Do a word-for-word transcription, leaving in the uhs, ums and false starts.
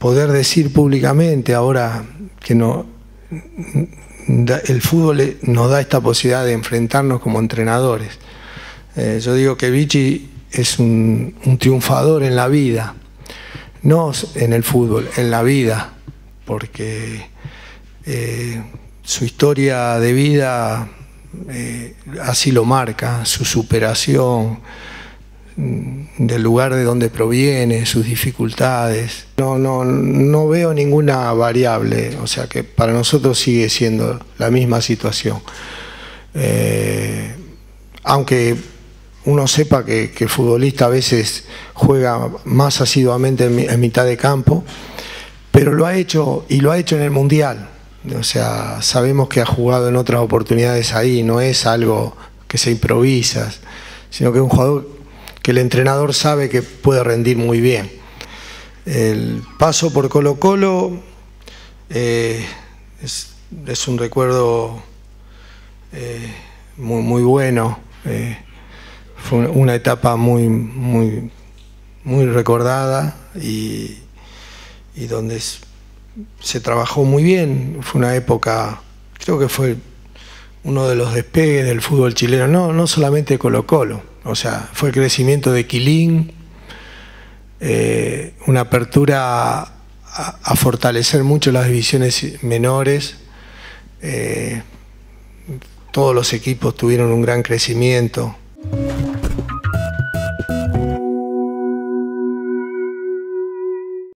poder decir públicamente ahora que no, el fútbol nos da esta posibilidad de enfrentarnos como entrenadores. Eh, yo digo que Vichy es un, un triunfador en la vida, no en el fútbol, en la vida, porque eh, su historia de vida eh, así lo marca, su superación del lugar de donde proviene, sus dificultades. No, no, no veo ninguna variable, o sea que para nosotros sigue siendo la misma situación. Eh, aunque uno sepa que, que el futbolista a veces juega más asiduamente en, en mitad de campo, pero lo ha hecho y lo ha hecho en el Mundial. O sea, sabemos que ha jugado en otras oportunidades ahí, no es algo que se improvisa, sino que es un jugador que el entrenador sabe que puede rendir muy bien. El paso por Colo-Colo eh, es, es un recuerdo eh, muy, muy bueno. Eh, fue una etapa muy, muy, muy recordada y, y donde se trabajó muy bien. Fue una época, creo que fue uno de los despegues del fútbol chileno, no, no solamente Colo-Colo. O sea, fue el crecimiento de Quilín, eh, una apertura a, a fortalecer mucho las divisiones menores. Eh, todos los equipos tuvieron un gran crecimiento.